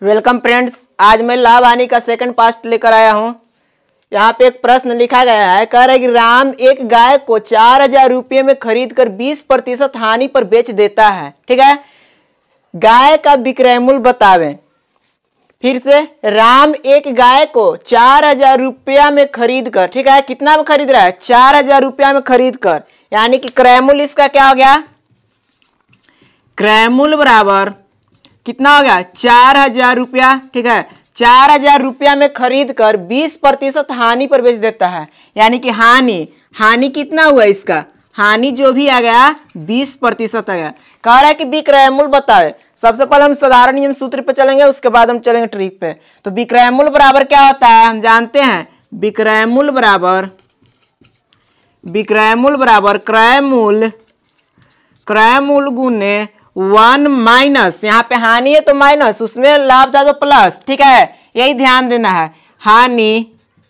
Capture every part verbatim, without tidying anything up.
Welcome friends, आज मैं लाभ हानि का सेकंड पार्ट लेकर आया हूं। यहाँ पे एक प्रश्न लिखा गया है, कह रहा है कि राम एक गाय को चार हजार रुपये में खरीद कर बीस प्रतिशत हानि पर बेच देता है। ठीक है, गाय का विक्रय मूल्य बतावें। फिर से, राम एक गाय को चार हजार रुपया में खरीद कर, ठीक है, कितना में खरीद रहा है? चार हजार रुपया में खरीद कर, यानी कि क्रय मूल्य इसका क्या हो गया? क्रय मूल्य बराबर कितना हो गया? चार हजार रुपया। ठीक है, चार हजार रुपया में खरीद कर बीस प्रतिशत हानि पर बेच देता है, यानी कि हानि हानि कितना हुआ इसका? हानि जो भी आ गया बीस प्रतिशत आ गया। कह रहा है कि विक्रय मूल्य बताए। सबसे पहले हम साधारण नियम सूत्र पे चलेंगे, उसके बाद हम चलेंगे ट्रिक पे। तो विक्रय मूल्य बराबर क्या होता है हम जानते हैं। विक्रय मूल्य बराबर विक्रय मूल्य बराबर क्रय मूल्य क्रय मूल्य गुने वन माइनस, यहाँ पे हानि है तो माइनस, उसमें लाभ था तो प्लस। ठीक है, यही ध्यान देना है। हानि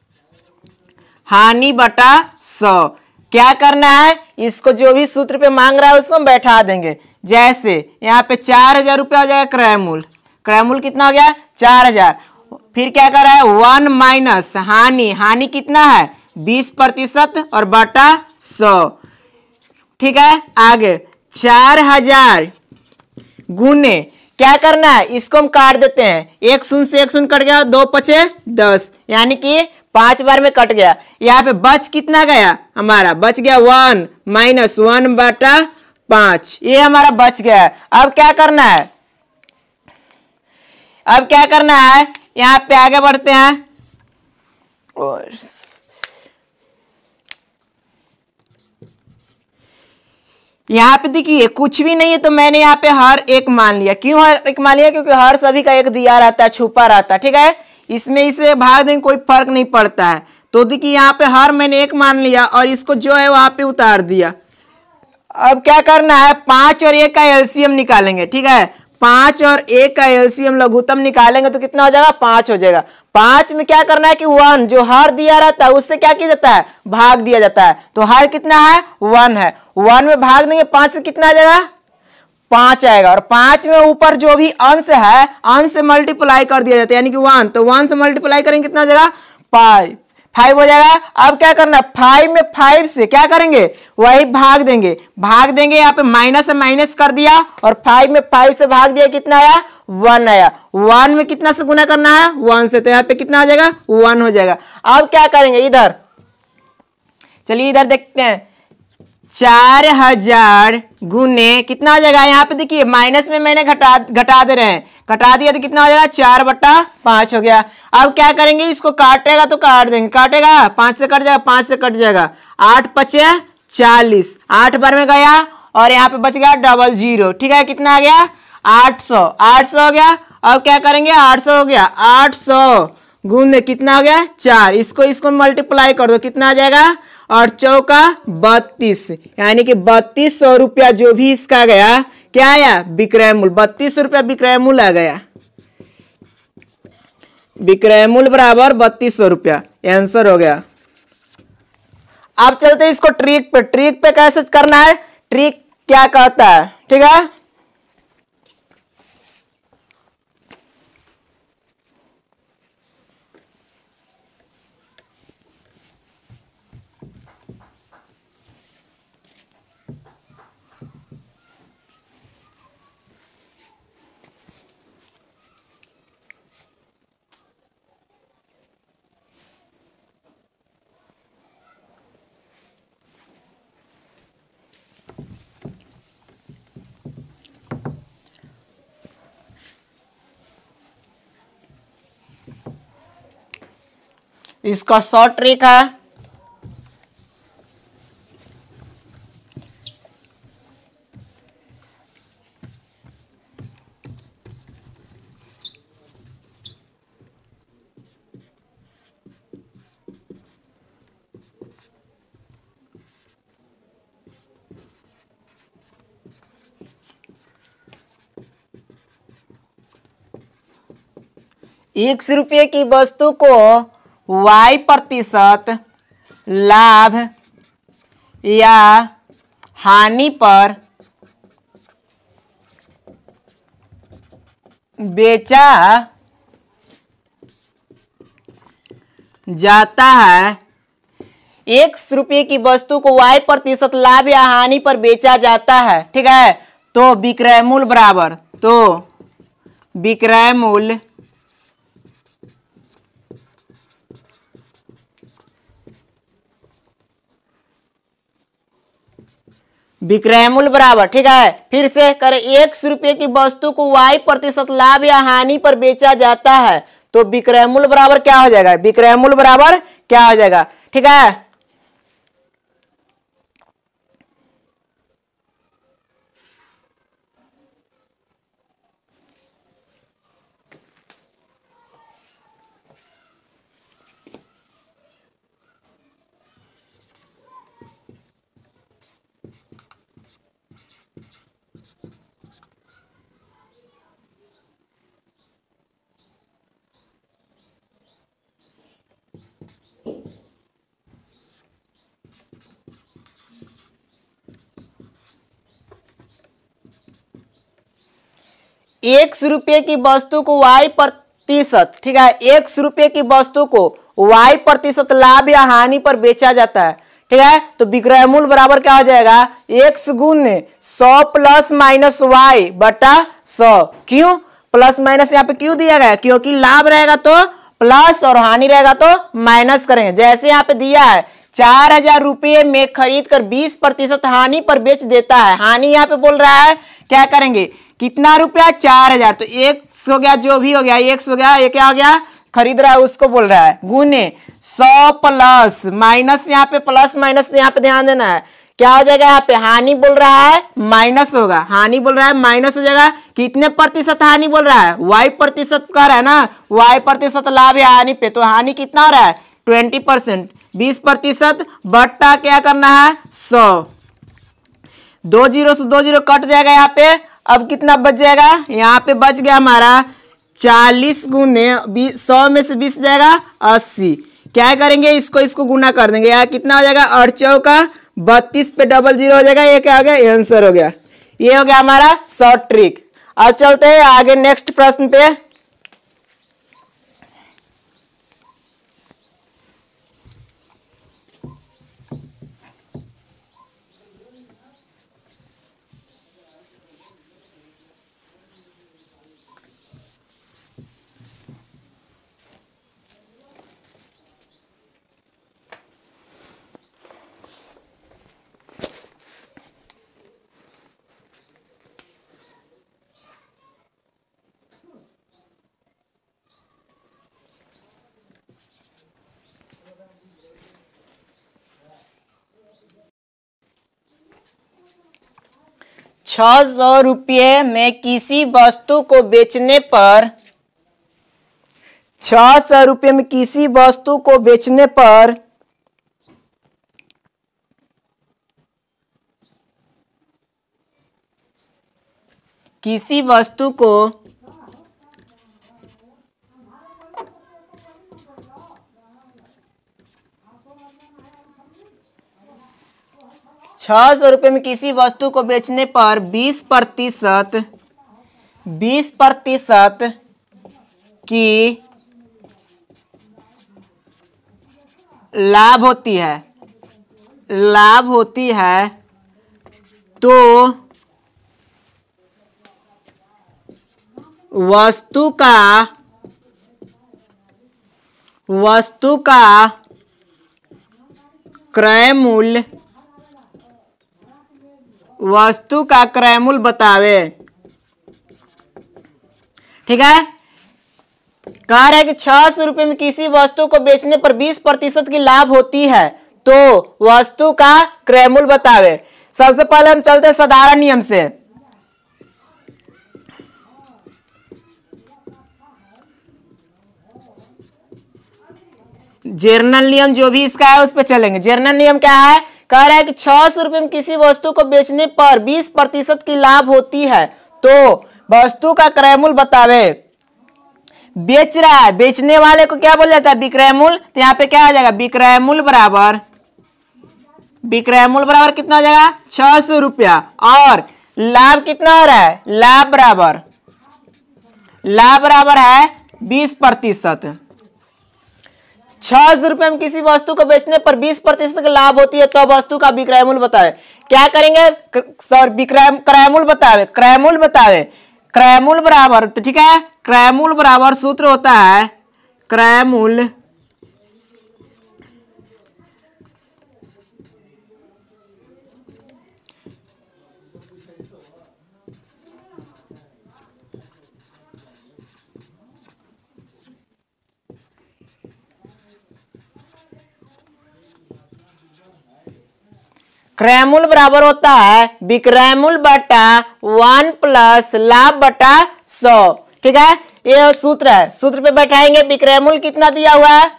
हानि बटा सौ। क्या करना है? इसको जो भी सूत्र पे मांग रहा है उसको हम बैठा देंगे। जैसे यहाँ पे चार हजार रुपया हो जाएगा क्रय मूल्य। क्रय मूल्य कितना हो गया? चार हजार। फिर क्या कर रहा है? वन माइनस हानि हानि कितना है? बीस प्रतिशत और बटा सौ। ठीक है, आगे चार हजार गुने क्या करना है? इसको हम काट देते हैं। एक शून्य से एक शून्य कट गया, दो पचे दस, यानी कि पांच बार में कट गया। यहाँ पे बच कितना गया? हमारा बच गया वन माइनस वन बटा पांच, ये हमारा बच गया है। अब क्या करना है? अब क्या करना है? यहाँ पे आगे बढ़ते हैं और यहाँ पे देखिए कुछ भी नहीं है तो मैंने यहाँ पे हर एक मान लिया। क्यों हर एक मान लिया? क्योंकि हर सभी का एक दिया रहता है, छुपा रहता है। ठीक है, इसमें इसे भाग देंगे कोई फर्क नहीं पड़ता है। तो देखिए यहाँ पे हर मैंने एक मान लिया और इसको जो है वहां पे उतार दिया। अब क्या करना है? पांच और एक का एलसीएम निकालेंगे। ठीक है, पांच और एक का एलसीएम लघुत्तम निकालेंगे तो कितना हो जाएगा? पांच हो जाएगा। पांच में क्या करना है कि वन जो हर दिया रहता है उससे क्या किया जाता है? भाग दिया जाता है। तो हर कितना है? वन है। वन में भाग देंगे पांच से कितना आ जाएगा? पांच आएगा। और पांच में ऊपर जो भी अंश है अंश से मल्टीप्लाई कर दिया जाता है, यानी कि वन। तो वन से मल्टीप्लाई करेंगे कितना हो जाएगा? फाइव फाइव हो जाएगा। अब क्या करना है? फाइव में फाइव से क्या करेंगे? वही भाग देंगे। भाग देंगे यहाँ पे माइनस से माइनस कर दिया और फाइव में फाइव से भाग दिया, कितना आया? वन आया। वन में कितना से गुना करना है? वन से, तो यहाँ पे कितना आ जाएगा? वन हो जाएगा। अब क्या करेंगे? इधर चलिए इधर देखते हैं। चार हजार गुने कितना हो जाएगा? यहाँ पे देखिए माइनस में मैंने घटा घटा दे रहे हैं, घटा दिया तो कितना हो जाएगा? चार बट्टा पांच हो गया। अब क्या करेंगे? इसको काटेगा तो काट देंगे। काटेगा पांच से कट जाएगा, पांच से कट जाएगा। आठ पचे चालीस, आठ बार में गया और यहाँ पे बच गया डबल जीरो। ठीक है, कितना आ गया? आठ सौ। आठ सौ हो गया। अब क्या करेंगे? आठ सौ हो गया। आठ सौ गुने कितना हो गया? चार। इसको इसको मल्टीप्लाई कर दो, कितना आ जाएगा? और चौका बत्तीस, यानी कि बत्तीस सौ रुपया जो भी इसका गया, क्या आया? विक्रय मूल्य। बत्तीस सौ रुपया विक्रय मूल्य आ गया। विक्रय मूल्य बराबर बत्तीस सौ रुपया, आंसर हो गया। अब चलते इसको ट्रिक पे। ट्रिक पे कैसे करना है? ट्रिक क्या कहता है? ठीक है, इसका शॉर्ट ट्रिक है। एक रुपये की वस्तु को वाई प्रतिशत लाभ या हानि पर बेचा जाता है, एक रुपये की वस्तु को वाई प्रतिशत लाभ या हानि पर बेचा जाता है, ठीक है, तो विक्रय मूल्य बराबर, तो विक्रय मूल्य विक्रय मूल्य बराबर, ठीक है, फिर से करें, एक रुपये की वस्तु को वाई प्रतिशत लाभ या हानि पर बेचा जाता है, तो विक्रय मूल्य बराबर क्या हो जाएगा, विक्रय मूल्य बराबर क्या हो जाएगा, ठीक है। एक रुपये की वस्तु को वाई प्रतिशत, ठीक है, एक रुपये की वस्तु को वाई प्रतिशत लाभ या हानि पर बेचा जाता है, ठीक है, तो विक्रय मूल्य बराबर क्या हो जाएगा, एक्स गुने सौ प्लस माइनस वाई बटा सौ। क्यों प्लस माइनस यहाँ पे क्यों दिया गया, क्योंकि लाभ रहेगा तो प्लस और हानि रहेगा तो माइनस करेंगे। जैसे यहाँ पे दिया है चार हजार रुपये में खरीद कर बीस प्रतिशत हानि पर बेच देता है, हानि यहाँ पे बोल रहा है, क्या करेंगे, कितना रुपया, चार हजार, तो एक हो गया, जो भी हो गया एक हो गया, ये क्या हो गया, खरीद रहा है उसको बोल रहा है, गुने सौ प्लस माइनस, यहाँ पे प्लस माइनस यहाँ पे ध्यान देना है, क्या हो जाएगा, यहाँ पे हानि बोल रहा है माइनस होगा, हानि बोल रहा है माइनस हो जाएगा, कितने प्रतिशत हानि बोल रहा है, वाई प्रतिशत कह रहा है ना, वाई प्रतिशत लाभ या हानि पे, तो हानि कितना हो रहा है, ट्वेंटी परसेंट, बीस प्रतिशत बट्टा क्या करना है, सौ, दो जीरो से दो जीरो कट जाएगा यहाँ पे, अब कितना बच जाएगा, यहाँ पे बच गया हमारा चालीस गुने सौ में से बीस जाएगा अस्सी, क्या करेंगे, इसको इसको गुना कर देंगे, यहाँ कितना हो जाएगा, अड़चौ का बत्तीस पे डबल जीरो हो जाएगा, ये क्या हो गया, आंसर हो गया। ये हो गया हमारा शॉर्ट ट्रिक। अब चलते हैं आगे नेक्स्ट प्रश्न पे। छह सौ रुपये में किसी वस्तु को बेचने पर छह सौ रुपये में किसी वस्तु को बेचने पर किसी वस्तु को छह सौ रुपये में किसी वस्तु को बेचने पर बीस प्रतिशत बीस प्रतिशत की लाभ होती है लाभ होती है तो वस्तु का वस्तु का क्रय मूल्य वस्तु का क्रय मूल्य बतावे। ठीक है, कह रहा है कि छह सौ रुपये में किसी वस्तु को बेचने पर बीस प्रतिशत की लाभ होती है तो वस्तु का क्रय मूल्य बतावे। सबसे पहले हम चलते हैं साधारण नियम से। जर्नल नियम जो भी इसका है उस पर चलेंगे। जर्नल नियम क्या है, कह रहा है कि छह सौ रुपये में किसी वस्तु को बेचने पर बीस प्रतिशत की लाभ होती है तो वस्तु का क्रय मूल्य बतावे। बेच रहा है, बेचने वाले को क्या बोल जाता है, विक्रय मूल्य। तो यहाँ पे क्या आ जाएगा, विक्रय मूल्य बराबर विक्रय मूल्य बराबर कितना हो जाएगा, छह सौ रुपया, और लाभ कितना हो रहा है, लाभ बराबर लाभ बराबर है बीस प्रतिशत। छह सौ रुपए में किसी वस्तु को बेचने पर बीस प्रतिशत का लाभ होती है तो वस्तु का विक्रय मूल्य बतावे। क्या करेंगे, सॉरी विक्रय क्रय मूल्य बतावे, क्रय मूल्य बतावे। क्रय मूल्य बराबर, तो ठीक है, क्रय मूल्य बराबर सूत्र होता है क्रय मूल्य क्रय मूल्य बराबर होता है विक्रय मूल्य बटा वन प्लस लाभ बटा सौ। ठीक है, ये सूत्र है, सूत्र पे बैठाएंगे। विक्रय मूल्य कितना दिया हुआ है,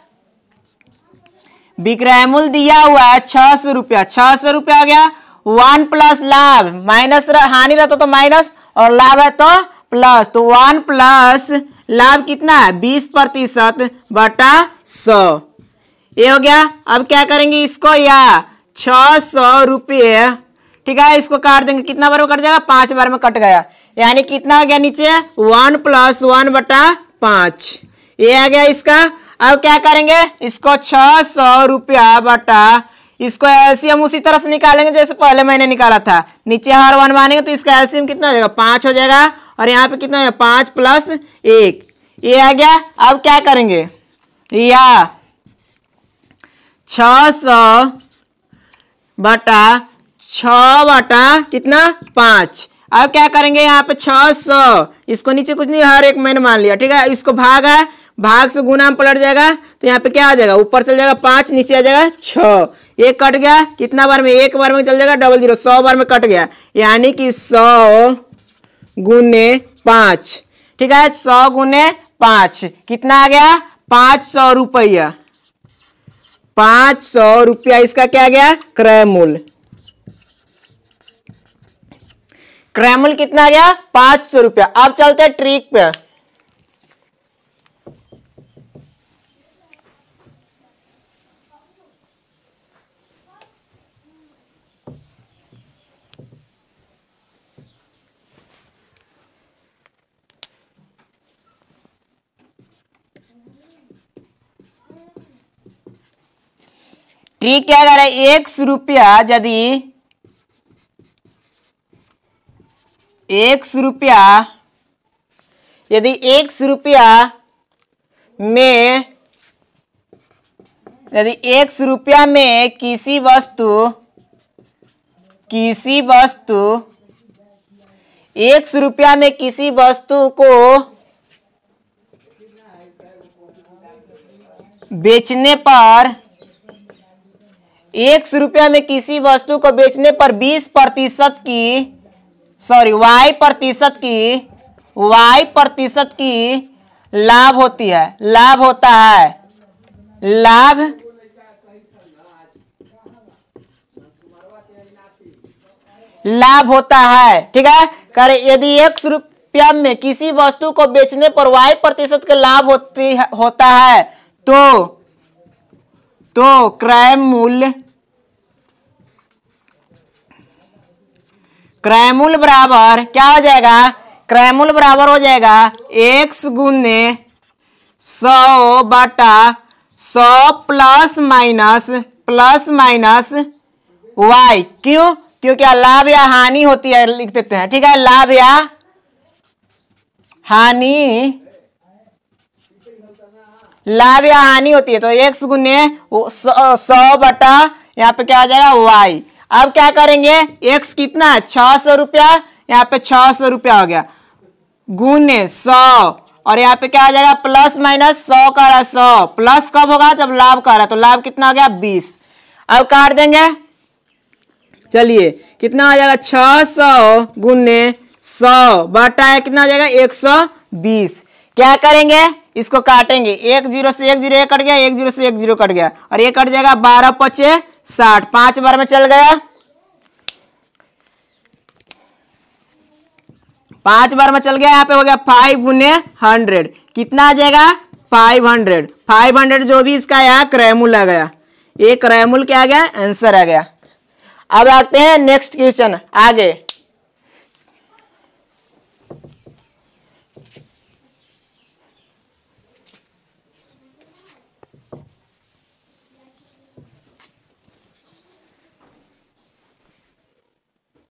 विक्रय मूल्य दिया हुआ है छह सौ रुपया, छह सौ रुपया हो गया। वन प्लस लाभ, माइनस हानि रहता तो माइनस और लाभ है तो प्लस, तो वन प्लस लाभ कितना है बीस प्रतिशत बटा सौ, ये हो गया। अब क्या करेंगे इसको, या छह सौ रुपये, ठीक है, इसको काट देंगे, कितना बार में कट जाएगा, पांच बार में कट गया, यानी कितना आ गया नीचे वन प्लस वन बटा पांच, ये आ गया इसका। अब क्या करेंगे इसको छह सौ रुपया बटा, इसको एलसीएम उसी तरह से निकालेंगे जैसे पहले मैंने निकाला था, नीचे हर वन मानेंगे तो इसका एलसीएम कितना हो जाएगा, पांच हो जाएगा, और यहाँ पे कितना हो जाएगा, पांच प्लस एक, ये आ गया। अब क्या करेंगे, या छह सौ बटा छ बटा कितना पांच। अब क्या करेंगे यहाँ पे छह सौ, इसको नीचे कुछ नहीं हर एक मैंने मान लिया, ठीक है, इसको भाग है, भाग से गुना में पलट जाएगा तो यहाँ पे क्या आ जाएगा, ऊपर चल जाएगा पांच, नीचे आ जाएगा छह, एक कट गया, कितना बार में, एक बार में चल जाएगा डबल जीरो, सौ बार में कट गया, यानी कि सौ गुने पांच, ठीक है, सौ गुने पांच कितना आ गया, पांच सौ रुपया, पांच सौ रुपया इसका क्या गया, क्रय मूल्य। क्रय मूल्य कितना आ गया, पांच सौ रुपया। अब चलते हैं ट्रिक पे। ट्रिक क्या कर रहा है, एक सौ रुपया यदि एक सौ रुपया यदि एक सौ रुपया में यदि एक सौ रुपया में किसी वस्तु किसी वस्तु एक सौ रुपया में किसी वस्तु को बेचने पर एक सौ रुपया में किसी वस्तु को बेचने पर बीस प्रतिशत की सॉरी वाई प्रतिशत की वाई प्रतिशत की लाभ होती है, लाभ होता है, लाभ लाभ होता है, ठीक है। करे यदि एक सौ रुपया में किसी वस्तु को बेचने पर वाई प्रतिशत का लाभ होती है, होता है तो तो क्रय मूल्य क्रय मूल्य बराबर क्या हो जाएगा, क्रय मूल्य बराबर हो जाएगा एक्स गुने सौ बटा सौ plus minus plus minus Y. क्यों, क्योंकि लाभ या हानि होती है, लिख देते हैं, ठीक है, लाभ या हानि लाभ या हानि होती है तो एक्स गुने सौ बटा यहाँ पे क्या आ जाएगा वाई। अब क्या करेंगे, एक्स कितना है छह सौ रुपया, यहाँ पे छह सौ रुपया हो गया गुने सौ, और यहाँ पे क्या आ जाएगा प्लस माइनस सौ का रहा सौ, प्लस कब होगा जब लाभ का रहा, तो लाभ कितना हो गया बीस। अब काट देंगे, चलिए कितना आ जाएगा छह सौ गुने सौ बटा कितना आ जाएगा एक सौ बीस। क्या करेंगे इसको काटेंगे, एक जीरो से एक जीरो एक कट गया, एक जीरो से एक जीरो कट गया, और ये कट जाएगा बारह पचे साठ, पांच बार में चल गया, पांच बार में चल गया, यहाँ पे हो गया फाइव गुने हंड्रेड, कितना आ जाएगा फाइव हंड्रेड, फाइव हंड्रेड जो भी इसका यहाँ क्रय मूल्य आ गया, ये क्रय मूल्य क्या आ गया, आंसर आ गया। अब आते हैं नेक्स्ट क्वेश्चन आगे।